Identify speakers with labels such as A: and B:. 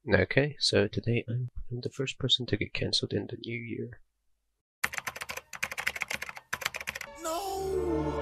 A: Okay, so today I'm the first person to get cancelled in the new year.
B: No!